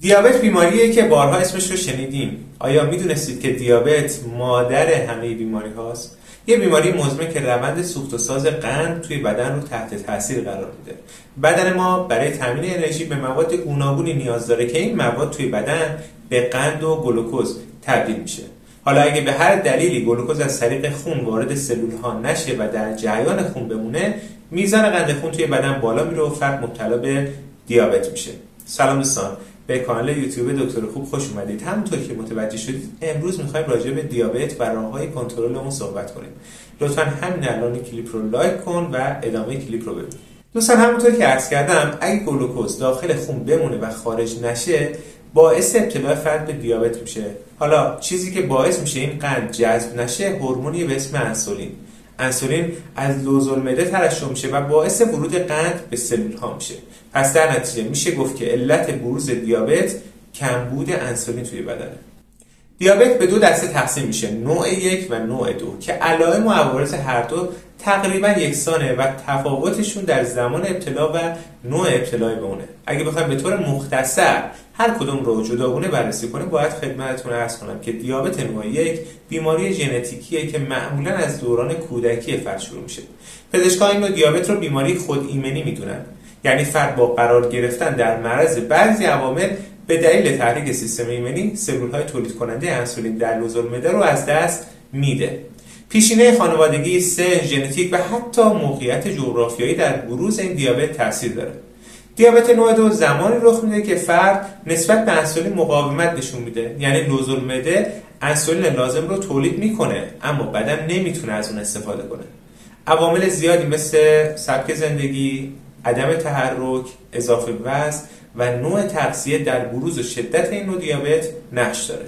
دیابت بیماریه که بارها اسمش رو شنیدیم. آیا میدونستید که دیابت مادر همه بیماری هاست؟ یه بیماری مزمن که روند سوخت و ساز قند توی بدن رو تحت تاثیر قرار میده. بدن ما برای تامین انرژی به مواد گوناگونی نیاز داره که این مواد توی بدن به قند و گلوکوز تبدیل میشه. حالا اگه به هر دلیلی گلوکوز از طریق خون وارد سلول ها نشه و در جریان خون بمونه، میزان قند خون توی بدن بالا میره و فرد مبتلا به دیابت میشه. سلام دوستان، به کانال یوتیوب دکتر خوب خوش اومدید. همونطور که متوجه شدید امروز میخوایم راجع به دیابت و راههای کنترل اون صحبت کنیم. لطفاً همین الان کلیپ رو لایک کن و ادامه کلیپ رو ببین. دوستان همونطور که عرض کردم، اگه گلوکوز داخل خون بمونه و خارج نشه باعث ابتلا فرد به دیابت میشه. حالا چیزی که باعث میشه این قند جذب نشه هورمونی به اسم انسولین. انسولین از لوزالمعده ترشح میشه و باعث ورود قند به سلول ها میشه. پس در نتیجه میشه گفت که علت بروز دیابت کمبود انسولین توی بدنه. دیابت به دو دسته تقسیم میشه، نوع 1 و نوع 2 که علائم و عوارض هر دو تقریبا یکسانه و تفاوتشون در زمان ابتلا و نوع ابتلا به اونه. اگه بخوایم به طور مختصر هر کدوم رو جداگانه بررسی کنیم، باید خدمتتون عرض کنم که دیابت نوع 1 بیماری ژنتیکیه که معمولا از دوران کودکی فرد شروع میشه. پزشکان این نوع دیابت رو بیماری خود ایمنی میدونن، یعنی فرد با قرار گرفتن در معرض بعضی عوامل به دلیل تحریک سیستم ایمنی سلول‌های تولید کننده انسولین در لوزالمعده رو از دست میده. پیشینه خانوادگی، سن، ژنتیک و حتی موقعیت جغرافیایی در بروز این دیابت تاثیر داره. دیابت نوع 2 زمانی رخ میده که فرد نسبت به انسولین مقاومت نشون میده، یعنی لوزالمعده انسولین لازم رو تولید میکنه اما بدن نمیتونه از اون استفاده کنه. عوامل زیادی مثل سبک زندگی، عدم تحرک، اضافه وزن و نوع تغذیه در بروز و شدت این نوع دیابت نقش داره.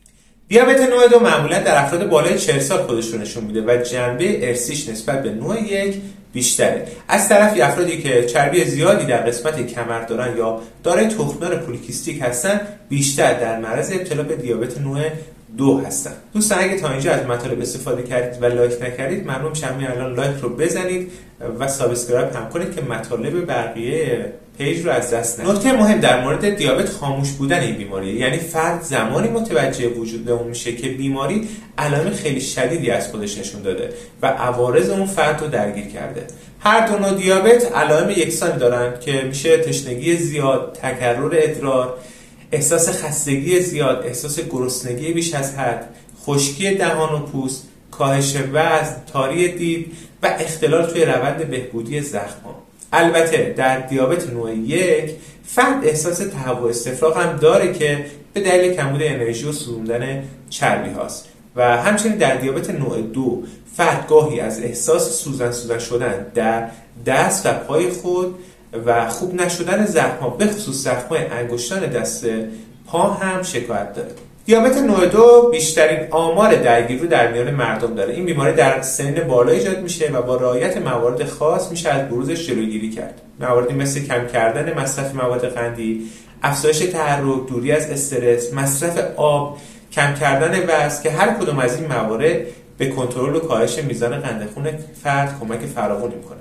دیابت نوع 2 معمولا در افراد بالای 40 سال خودش رو نشون میده و جنبه ارثیش نسبت به نوع 1 بیشتره. از طرفی افرادی که چربی زیادی در قسمت کمر دارن یا دارای تخمدان پولیکیستیک هستن بیشتر در معرض ابتلا به دیابت نوع 2 هستن. دوستان اگه تا اینجا از مطالب استفاده کردید و لایک نکردید، ممنون میشم همین الان لایک رو بزنید و سابسکرایب هم کنید که مطالب بقیه پیج رو از دست ندید. نکته مهم در مورد دیابت خاموش بودن این بیماریه، یعنی فرد زمانی متوجه وجود اون میشه که بیماری علائم خیلی شدیدی از خودش نشون داده و عوارض اون فرد رو درگیر کرده. هر دو نوع دیابت علائم یکسانی دارن که میشه تشنگی زیاد، تکرر ادرار، احساس خستگی زیاد، احساس گرسنگی بیش از حد، خشکی دهان و پوست، کاهش وزن، تاری دید و اختلال توی روند بهبودی زخم‌ها. البته در دیابت نوع 1 فرد احساس تهوع و استفراغ هم داره که به دلیل کمبود انرژی و سوزوندن چربی هاست و همچنین در دیابت نوع 2 فرد گاهی از احساس سوزن شدن در دست و پای خود و خوب نشدن زخم‌ها به خصوص زخم‌های انگشتان دست پا هم شکایت داره. دیابت نوع 2 بیشترین آمار درگیری رو در میان مردم داره. این بیماری در سن بالا ایجاد میشه و با رعایت موارد خاص میشه از بروزش جلوگیری کرد. مواردی مثل کم کردن مصرف مواد قندی، افزایش تحرک، دوری از استرس، مصرف آب، کم کردن وزن که هر کدوم از این موارد به کنترل و کاهش میزان قند خون فرد کمک فراوانی میکنه.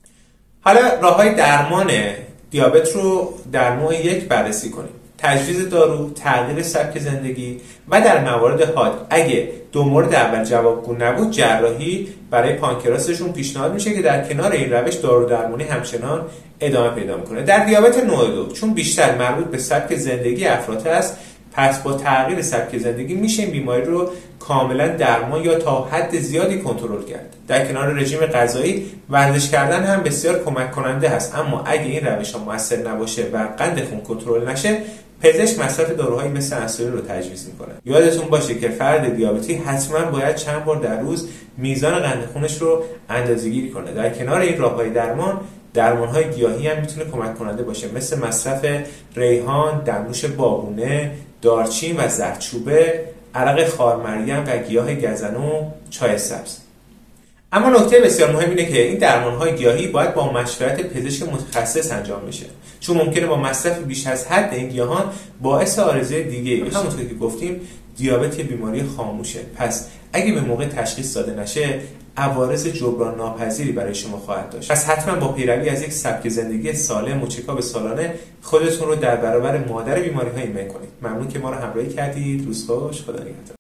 حالا راههای درمان دیابت رو در نوع 1 بررسی کنیم. تجویز دارو، تغییر سبک زندگی و در موارد حاد اگه دو مورد اول جوابگو نبود جراحی برای پانکراسشون پیشنهاد میشه که در کنار این روش دارو درمانی همچنان ادامه پیدا میکنه. در دیابت نوع 2 چون بیشتر مربوط به سبک زندگی افراد است، پس با تغییر سبک زندگی میشه این بیماری رو کاملا درمان یا تا حد زیادی کنترل کرد. در کنار رژیم غذایی، ورزش کردن هم بسیار کمک کننده است، اما اگه این روش‌ها مؤثر نباشه و قند خون کنترل نشه، پزشک مصرف داروهایی مثل انسولین رو تجویز میکنه. یادتون باشه که فرد دیابتی حتما باید چند بار در روز میزان قند خونش رو اندازه‌گیری کنه. در کنار این راههای درمان‌های گیاهی هم میتونه کمک کننده باشه، مثل مصرف ریحان، دمنوش بابونه، دارچین و زردچوبه، عرق خارمریم و گیاه گزنو، چای سبز. اما نکته بسیار مهم اینه که این درمان‌های گیاهی باید با مشورت پزشک متخصص انجام بشه، چون ممکنه با مصرف بیش از حد این گیاهان باعث عارضه دیگه‌ای بشه. همونطور که گفتیم دیابت یه بیماری خاموشه، پس اگه به موقع تشخیص داده نشه عوارض جبران ناپذیری برای شما خواهد داشت. پس حتما با پیروی از یک سبک زندگی سالم و چکاپ سالانه خودتون رو در برابر مادر بیماری‌ها ایمن کنید. ممنون که ما رو همراهی کردید. روز خوش. خدا نگهدار.